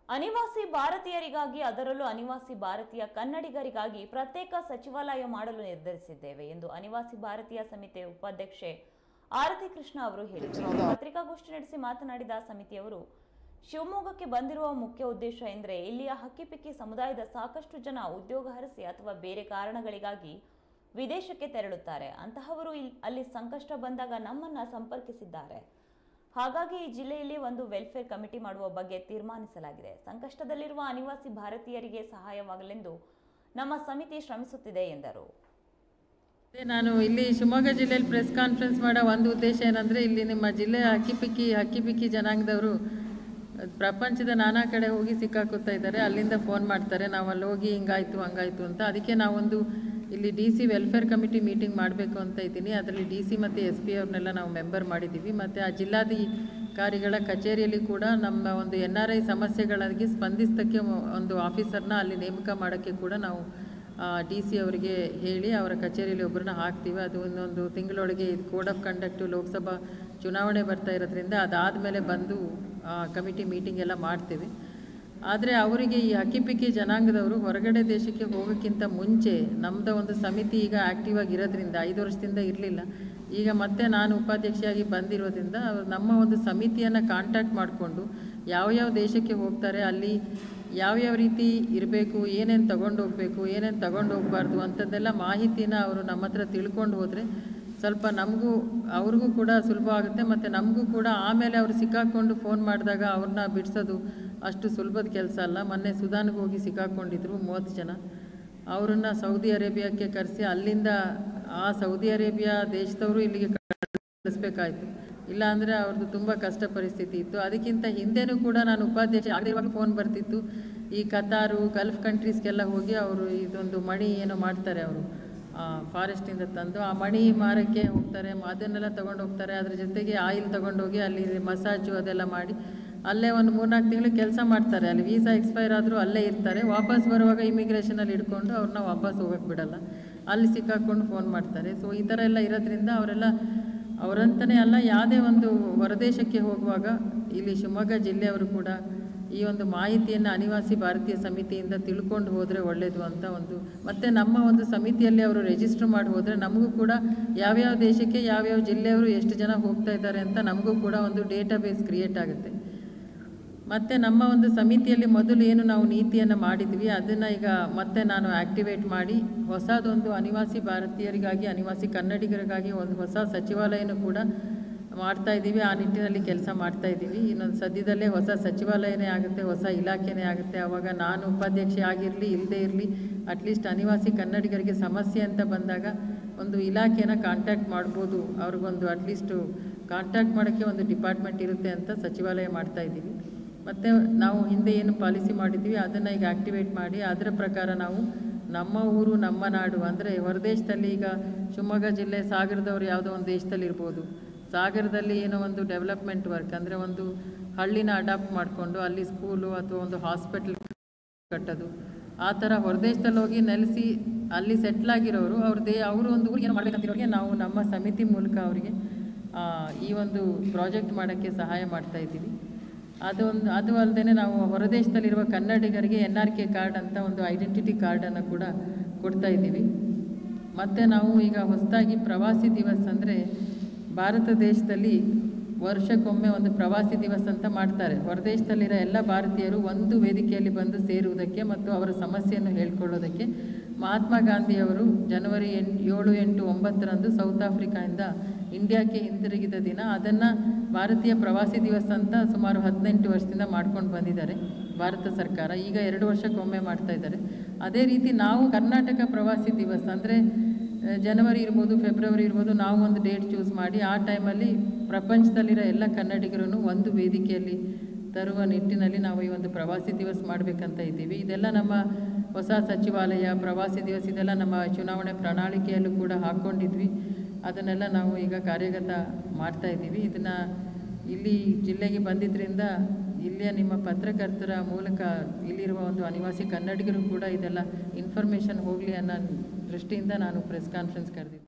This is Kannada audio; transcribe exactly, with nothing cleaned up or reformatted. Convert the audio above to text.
ಅನಿವಾಸಿ ಭಾರತೀಯರಿಗಾಗಿ ಅದರಲ್ಲೂ ಅನಿವಾಸಿ ಭಾರತೀಯ ಕನ್ನಡಿಗರಿಗಾಗಿ ಪ್ರತ್ಯೇಕ ಸಚಿವಾಲಯ ಮಾಡಲು ನಿರ್ಧರಿಸಿದ್ದೇವೆ ಎಂದು ಅನಿವಾಸಿ ಭಾರತೀಯ ಸಮಿತಿಯ ಉಪಾಧ್ಯಕ್ಷೆ ಆರತಿ ಕೃಷ್ಣ ಅವರು ಹೇಳಿದರು. ಪತ್ರಿಕಾಗೋಷ್ಠಿ ನಡೆಸಿ ಮಾತನಾಡಿದ ಸಮಿತಿಯವರು, ಶಿವಮೊಗ್ಗಕ್ಕೆ ಬಂದಿರುವ ಮುಖ್ಯ ಉದ್ದೇಶ ಎಂದರೆ ಇಲ್ಲಿಯ ಹಕ್ಕಿಪಿಕ್ಕಿ ಸಮುದಾಯದ ಸಾಕಷ್ಟು ಜನ ಉದ್ಯೋಗ ಹರಸಿ ಅಥವಾ ಬೇರೆ ಕಾರಣಗಳಿಗಾಗಿ ವಿದೇಶಕ್ಕೆ ತೆರಳುತ್ತಾರೆ. ಅಂತಹವರು ಅಲ್ಲಿ ಸಂಕಷ್ಟ ಬಂದಾಗ ನಮ್ಮನ್ನ ಸಂಪರ್ಕಿಸಿದ್ದಾರೆ. ಹಾಗಾಗಿ ಈ ಜಿಲ್ಲೆಯಲ್ಲಿ ಒಂದು ವೆಲ್ಫೇರ್ ಕಮಿಟಿ ಮಾಡುವ ಬಗ್ಗೆ ತೀರ್ಮಾನಿಸಲಾಗಿದೆ. ಸಂಕಷ್ಟದಲ್ಲಿರುವ ಅನಿವಾಸಿ ಭಾರತೀಯರಿಗೆ ಸಹಾಯವಾಗಲೆಂದು ನಮ್ಮ ಸಮಿತಿ ಶ್ರಮಿಸುತ್ತಿದೆ ಎಂದರು. ನಾನು ಇಲ್ಲಿ ಶಿವಮೊಗ್ಗ ಜಿಲ್ಲೆಯಲ್ಲಿ ಪ್ರೆಸ್ ಕಾನ್ಫರೆನ್ಸ್ ಮಾಡೋ ಒಂದು ಉದ್ದೇಶ ಏನಂದರೆ, ಇಲ್ಲಿ ನಿಮ್ಮ ಜಿಲ್ಲೆಯ ಹಕ್ಕಿಪಿಕ್ಕಿ ಹಕ್ಕಿಪಿಕ್ಕಿ ಜನಾಂಗದವರು ಪ್ರಪಂಚದ ನಾನಾ ಕಡೆ ಹೋಗಿ ಸಿಕ್ಕಾಕೋತಾ ಇದ್ದಾರೆ. ಅಲ್ಲಿಂದ ಫೋನ್ ಮಾಡ್ತಾರೆ, ನಾವು ಅಲ್ಲಿ ಹೋಗಿ ಹಿಂಗಾಯ್ತು ಹಂಗಾಯ್ತು ಅಂತ. ಅದಕ್ಕೆ ನಾವೊಂದು ಇಲ್ಲಿ D C welfare committee meeting ಮಾಡಬೇಕು ಅಂತ ಇದ್ದೀನಿ. ಅದರಲ್ಲಿ ಡಿ ಸಿ ಮತ್ತು ಎಸ್ ಪಿ ಅವ್ರನ್ನೆಲ್ಲ ನಾವು ಮೆಂಬರ್ ಮಾಡಿದ್ದೀವಿ. ಮತ್ತು ಆ ಜಿಲ್ಲಾಧಿಕಾರಿಗಳ ಕಚೇರಿಯಲ್ಲಿ ಕೂಡ ನಮ್ಮ ಒಂದು ಎನ್ ಆರ್ ಐ ಸಮಸ್ಯೆಗಳಿಗೆ ಸ್ಪಂದಿಸೋಕ್ಕೆ ಒಂದು ಆಫೀಸರ್ನ ಅಲ್ಲಿ ನೇಮಕ ಮಾಡೋಕ್ಕೆ ಕೂಡ ನಾವು ಡಿ ಸಿ ಅವರಿಗೆ ಹೇಳಿ ಅವರ ಕಚೇರಿಯಲ್ಲಿ ಒಬ್ಬರನ್ನ ಹಾಕ್ತೀವಿ. ಅದು ಇನ್ನೊಂದು ತಿಂಗಳೊಳಗೆ ಇದು ಕೋಡ್ ಆಫ್ ಕಂಡಕ್ಟು ಲೋಕಸಭಾ ಚುನಾವಣೆ ಬರ್ತಾ ಇರೋದ್ರಿಂದ ಅದಾದಮೇಲೆ ಬಂದು ಕಮಿಟಿ ಮೀಟಿಂಗ್ ಎಲ್ಲ ಮಾಡ್ತೀವಿ. ಆದರೆ ಅವರಿಗೆ ಈ ಹಕ್ಕಿಪಿಕ್ಕಿ ಜನಾಂಗದವರು ಹೊರಗಡೆ ದೇಶಕ್ಕೆ ಹೋಗೋಕ್ಕಿಂತ ಮುಂಚೆ ನಮ್ಮದು ಒಂದು ಸಮಿತಿ ಈಗ ಆ್ಯಕ್ಟಿವ್ ಆಗಿರೋದ್ರಿಂದ, ಐದು ವರ್ಷದಿಂದ ಇರಲಿಲ್ಲ, ಈಗ ಮತ್ತೆ ನಾನು ಉಪಾಧ್ಯಕ್ಷೆಯಾಗಿ ಬಂದಿರೋದ್ರಿಂದ ನಮ್ಮ ಒಂದು ಸಮಿತಿಯನ್ನು ಕಾಂಟ್ಯಾಕ್ಟ್ ಮಾಡಿಕೊಂಡು ಯಾವ್ಯಾವ ದೇಶಕ್ಕೆ ಹೋಗ್ತಾರೆ, ಅಲ್ಲಿ ಯಾವ್ಯಾವ ರೀತಿ ಇರಬೇಕು, ಏನೇನು ತಗೊಂಡು ಹೋಗಬೇಕು, ಏನೇನು ತಗೊಂಡು ಹೋಗಬಾರ್ದು ಅಂಥದ್ದೆಲ್ಲ ಮಾಹಿತಿನ ಅವರು ನಮ್ಮ ಹತ್ರ ತಿಳ್ಕೊಂಡು ಹೋದರೆ ಸ್ವಲ್ಪ ನಮಗೂ ಅವ್ರಿಗೂ ಕೂಡ ಸುಲಭ ಆಗುತ್ತೆ. ಮತ್ತು ನಮಗೂ ಕೂಡ ಆಮೇಲೆ ಅವರು ಸಿಕ್ಕಾಕ್ಕೊಂಡು ಫೋನ್ ಮಾಡಿದಾಗ ಅವ್ರನ್ನ ಬಿಡಿಸೋದು ಅಷ್ಟು ಸುಲಭದ ಕೆಲಸ ಅಲ್ಲ. ಮೊನ್ನೆ ಸುದಾನ್ಗೆ ಹೋಗಿ ಸಿಕ್ಕಾಕ್ಕೊಂಡಿದ್ರು ಮೂವತ್ತು ಜನ. ಅವರನ್ನ ಸೌದಿ ಅರೇಬಿಯಾಕ್ಕೆ ಕರೆಸಿ ಅಲ್ಲಿಂದ ಆ ಸೌದಿ ಅರೇಬಿಯಾ ದೇಶದವರು ಇಲ್ಲಿಗೆ ಕಳಿಸ್ಬೇಕಾಯ್ತು. ಇಲ್ಲಾಂದರೆ ಅವ್ರದ್ದು ತುಂಬ ಕಷ್ಟ ಪರಿಸ್ಥಿತಿ ಇತ್ತು. ಅದಕ್ಕಿಂತ ಹಿಂದೆನೂ ಕೂಡ ನಾನು ಉಪಾಧ್ಯಕ್ಷ ಆಗಿರುವಾಗ ಫೋನ್ ಬರ್ತಿತ್ತು. ಈ ಕತಾರು ಗಲ್ಫ್ ಕಂಟ್ರೀಸ್ಗೆಲ್ಲ ಹೋಗಿ ಅವರು ಇದೊಂದು ಮಣಿ ಏನೋ ಮಾಡ್ತಾರೆ, ಅವರು ಫಾರೆಸ್ಟಿಂದ ತಂದು ಆ ಮಣಿ ಮಾರಕ್ಕೆ ಹೋಗ್ತಾರೆ, ಅದನ್ನೆಲ್ಲ ತೊಗೊಂಡು ಹೋಗ್ತಾರೆ. ಅದ್ರ ಜೊತೆಗೆ ಆಯಿಲ್ ತೊಗೊಂಡೋಗಿ ಅಲ್ಲಿ ಮಸಾಜು ಅದೆಲ್ಲ ಮಾಡಿ ಅಲ್ಲೇ ಒಂದು ಮೂರ್ನಾಲ್ಕು ತಿಂಗಳು ಕೆಲಸ ಮಾಡ್ತಾರೆ. ಅಲ್ಲಿ ವೀಸಾ ಎಕ್ಸ್ಪೈರ್ ಆದರೂ ಅಲ್ಲೇ ಇರ್ತಾರೆ. ವಾಪಸ್ ಬರುವಾಗ ಇಮಿಗ್ರೇಷನಲ್ಲಿ ಹಿಡ್ಕೊಂಡು ಅವ್ರನ್ನ ವಾಪಸ್ ಹೋಗೋಕ್ಕೆ ಬಿಡಲ್ಲ, ಅಲ್ಲಿ ಸಿಕ್ಕಾಕೊಂಡು ಫೋನ್ ಮಾಡ್ತಾರೆ. ಸೊ ಈ ಥರ ಎಲ್ಲ ಇರೋದ್ರಿಂದ ಅವರೆಲ್ಲ ಅವರಂತಲೇ ಅಲ್ಲ, ಯಾವುದೇ ಒಂದು ಹೊರದೇಶಕ್ಕೆ ಹೋಗುವಾಗ ಇಲ್ಲಿ ಶಿವಮೊಗ್ಗ ಜಿಲ್ಲೆಯವರು ಕೂಡ ಈ ಒಂದು ಮಾಹಿತಿಯನ್ನು ಅನಿವಾಸಿ ಭಾರತೀಯ ಸಮಿತಿಯಿಂದ ತಿಳ್ಕೊಂಡು ಹೋದರೆ ಒಳ್ಳೆಯದು ಅಂತ ಒಂದು. ಮತ್ತು ನಮ್ಮ ಒಂದು ಸಮಿತಿಯಲ್ಲಿ ಅವರು ರಿಜಿಸ್ಟರ್ ಮಾಡಿ ಹೋದರೆ ನಮಗೂ ಕೂಡ ಯಾವ್ಯಾವ ದೇಶಕ್ಕೆ ಯಾವ್ಯಾವ ಜಿಲ್ಲೆಯವರು ಎಷ್ಟು ಜನ ಹೋಗ್ತಾ ಇದ್ದಾರೆ ಅಂತ ನಮಗೂ ಕೂಡ ಒಂದು ಡೇಟಾಬೇಸ್ ಕ್ರಿಯೇಟ್ ಆಗುತ್ತೆ. ಮತ್ತು ನಮ್ಮ ಒಂದು ಸಮಿತಿಯಲ್ಲಿ ಮೊದಲು ಏನು ನಾವು ನೀತಿಯನ್ನು ಮಾಡಿದ್ವಿ ಅದನ್ನು ಈಗ ಮತ್ತೆ ನಾನು ಆ್ಯಕ್ಟಿವೇಟ್ ಮಾಡಿ ಹೊಸದೊಂದು ಅನಿವಾಸಿ ಭಾರತೀಯರಿಗಾಗಿ ಅನಿವಾಸಿ ಕನ್ನಡಿಗರಿಗಾಗಿ ಒಂದು ಹೊಸ ಸಚಿವಾಲಯನೂ ಕೂಡ ಮಾಡ್ತಾಯಿದ್ದೀವಿ. ಆ ನಿಟ್ಟಿನಲ್ಲಿ ಕೆಲಸ ಮಾಡ್ತಾಯಿದ್ದೀವಿ. ಇನ್ನೊಂದು ಸದ್ಯದಲ್ಲೇ ಹೊಸ ಸಚಿವಾಲಯನೇ ಆಗುತ್ತೆ, ಹೊಸ ಇಲಾಖೆನೇ ಆಗುತ್ತೆ. ಆವಾಗ ನಾನು ಉಪಾಧ್ಯಕ್ಷೆ ಆಗಿರಲಿ ಇಲ್ಲದೇ ಇರಲಿ, ಅಟ್ಲೀಸ್ಟ್ ಅನಿವಾಸಿ ಕನ್ನಡಿಗರಿಗೆ ಸಮಸ್ಯೆ ಅಂತ ಬಂದಾಗ ಒಂದು ಇಲಾಖೆನ ಕಾಂಟ್ಯಾಕ್ಟ್ ಮಾಡ್ಬೋದು, ಅವ್ರಿಗೊಂದು ಅಟ್ಲೀಸ್ಟು ಕಾಂಟ್ಯಾಕ್ಟ್ ಮಾಡೋಕ್ಕೆ ಒಂದು ಡಿಪಾರ್ಟ್ಮೆಂಟ್ ಇರುತ್ತೆ ಅಂತ ಸಚಿವಾಲಯ ಮಾಡ್ತಾಯಿದ್ದೀವಿ. ಮತ್ತು ನಾವು ಹಿಂದೆ ಏನು ಪಾಲಿಸಿ ಮಾಡಿದ್ವಿ ಅದನ್ನು ಈಗ ಆ್ಯಕ್ಟಿವೇಟ್ ಮಾಡಿ ಅದರ ಪ್ರಕಾರ ನಾವು ನಮ್ಮ ಊರು ನಮ್ಮ ನಾಡು ಅಂದರೆ ಹೊರದೇಶದಲ್ಲಿ ಈಗ ಶಿವಮೊಗ್ಗ ಜಿಲ್ಲೆ ಸಾಗರದವ್ರು ಯಾವುದೋ ಒಂದು ದೇಶದಲ್ಲಿ ಇರ್ಬೋದು, ಸಾಗರದಲ್ಲಿ ಏನೋ ಒಂದು ಡೆವಲಪ್ಮೆಂಟ್ ವರ್ಕ್ ಅಂದರೆ ಒಂದು ಹಳ್ಳಿನ ಅಡಾಪ್ಟ್ ಮಾಡಿಕೊಂಡು ಅಲ್ಲಿ ಸ್ಕೂಲು ಅಥವಾ ಒಂದು ಹಾಸ್ಪಿಟಲ್ ಕಟ್ಟೋದು, ಆ ಥರ ಹೊರದೇಶದಲ್ಲಿ ಹೋಗಿ ನೆಲೆಸಿ ಅಲ್ಲಿ ಸೆಟ್ಲಾಗಿರೋರು ಅವ್ರದ್ದೇ ಅವರು ಒಂದು ಊರಿಗೆ ಮಾಡಬೇಕಂತಿರೋರಿಗೆ ನಾವು ನಮ್ಮ ಸಮಿತಿ ಮೂಲಕ ಅವರಿಗೆ ಈ ಒಂದು ಪ್ರಾಜೆಕ್ಟ್ ಮಾಡೋಕ್ಕೆ ಸಹಾಯ ಮಾಡ್ತಾಯಿದ್ದೀವಿ. ಅದೊಂದು ಅದು ಅಲ್ಲದೆ ನಾವು ಹೊರದೇಶದಲ್ಲಿರುವ ಕನ್ನಡಿಗರಿಗೆ ಎನ್ ಆರ್ ಕೆ ಕಾರ್ಡ್ ಅಂತ ಒಂದು ಐಡೆಂಟಿಟಿ ಕಾರ್ಡನ್ನು ಕೂಡ ಕೊಡ್ತಾಯಿದ್ದೀವಿ. ಮತ್ತು ನಾವು ಈಗ ಹೊಸದಾಗಿ ಪ್ರವಾಸಿ ದಿವಸ ಅಂದರೆ ಭಾರತ ದೇಶದಲ್ಲಿ ವರ್ಷಕ್ಕೊಮ್ಮೆ ಒಂದು ಪ್ರವಾಸಿ ದಿವಸ ಅಂತ ಮಾಡ್ತಾರೆ. ಹೊರದೇಶದಲ್ಲಿರೋ ಎಲ್ಲ ಭಾರತೀಯರು ಒಂದು ವೇದಿಕೆಯಲ್ಲಿ ಬಂದು ಸೇರುವುದಕ್ಕೆ ಮತ್ತು ಅವರ ಸಮಸ್ಯೆಯನ್ನು ಹೇಳ್ಕೊಳ್ಳೋದಕ್ಕೆ ಮಹಾತ್ಮ ಗಾಂಧಿಯವರು ಜನವರಿ ಎಂಟು ಏಳು ಎಂಟು ಒಂಬತ್ತರಂದು ಸೌತ್ ಆಫ್ರಿಕಾಯಿಂದ ಇಂಡಿಯಾಕ್ಕೆ ಹಿಂದಿರುಗಿದ ದಿನ ಅದನ್ನು ಭಾರತೀಯ ಪ್ರವಾಸಿ ದಿವಸ ಅಂತ ಸುಮಾರು ಹದಿನೆಂಟು ವರ್ಷದಿಂದ ಮಾಡ್ಕೊಂಡು ಬಂದಿದ್ದಾರೆ ಭಾರತ ಸರ್ಕಾರ. ಈಗ ಎರಡು ವರ್ಷಕ್ಕೊಮ್ಮೆ ಮಾಡ್ತಾ ಇದ್ದಾರೆ. ಅದೇ ರೀತಿ ನಾವು ಕರ್ನಾಟಕ ಪ್ರವಾಸಿ ದಿವಸ ಅಂದರೆ ಜನವರಿ ಇರ್ಬೋದು, ಫೆಬ್ರವರಿ ಇರ್ಬೋದು, ನಾವು ಒಂದು ಡೇಟ್ ಚೂಸ್ ಮಾಡಿ ಆ ಟೈಮಲ್ಲಿ ಪ್ರಪಂಚದಲ್ಲಿರೋ ಎಲ್ಲ ಕನ್ನಡಿಗರನ್ನು ಒಂದು ವೇದಿಕೆಯಲ್ಲಿ ತರುವ ನಿಟ್ಟಿನಲ್ಲಿ ನಾವು ಈ ಒಂದು ಪ್ರವಾಸಿ ದಿವಸ ಮಾಡಬೇಕಂತ ಇದ್ದೀವಿ. ಇದೆಲ್ಲ ನಮ್ಮ ಹೊಸ ಸಚಿವಾಲಯ ಪ್ರವಾಸಿ ದಿವಸ ಇದೆಲ್ಲ ನಮ್ಮ ಚುನಾವಣೆ ಪ್ರಣಾಳಿಕೆಯಲ್ಲೂ ಕೂಡ ಹಾಕ್ಕೊಂಡಿದ್ವಿ. ಅದನ್ನೆಲ್ಲ ನಾವು ಈಗ ಕಾರ್ಯಗತ ಮಾಡ್ತಾಯಿದ್ದೀವಿ. ಇದನ್ನು ಇಲ್ಲಿ ಜಿಲ್ಲೆಗೆ ಬಂದಿದ್ದರಿಂದ ಇಲ್ಲಿಯ ನಿಮ್ಮ ಪತ್ರಕರ್ತರ ಮೂಲಕ ಇಲ್ಲಿರುವ ಒಂದು ಅನಿವಾಸಿ ಕನ್ನಡಿಗರು ಕೂಡ ಇದೆಲ್ಲ ಇನ್ಫಾರ್ಮೇಷನ್ ಹೋಗಲಿ ಅನ್ನೋ ದೃಷ್ಟಿಯಿಂದ ನಾನು ಪ್ರೆಸ್ ಕಾನ್ಫರೆನ್ಸ್ ಕರೆದಿದ್ದೆ.